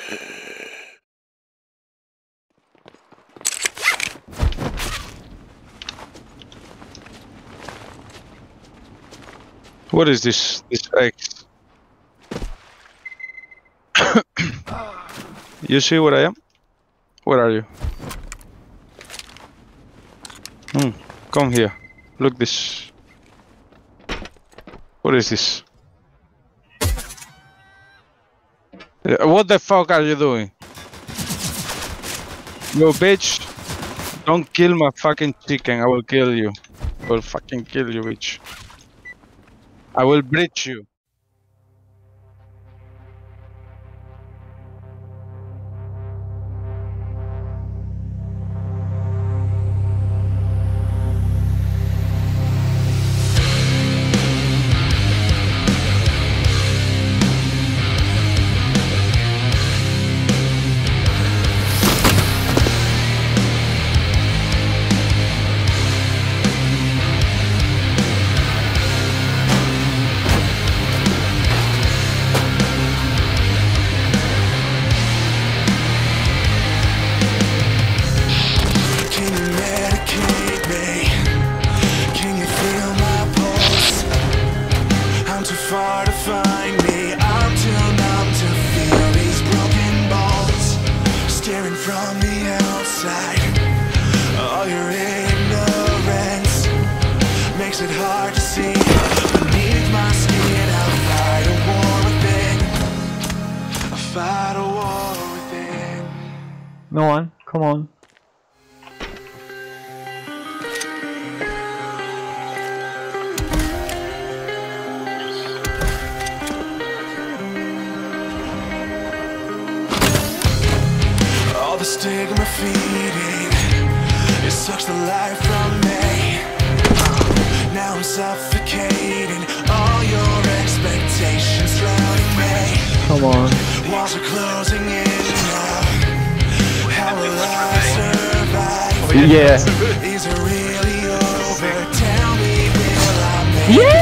What is this? This X? You see where I am? Where are you? Come here. Look this. What is this? What the fuck are you doing? You bitch! Don't kill my fucking chicken. I will kill you. I will fucking kill you, bitch. I will breach you. Far to find me, I'm too numb to feel these broken bones staring from the outside. All your ignorance makes it hard to see beneath my skin. I'll fight a war within. I'll fight a war within. No one, come on. The stigma feeding, it sucks the life from me. Now I'm suffocating, all your expectations drowning me. Come on. Walls are closing in now. How will I survive? Yeah. Is it really over? Tell me, will I make it?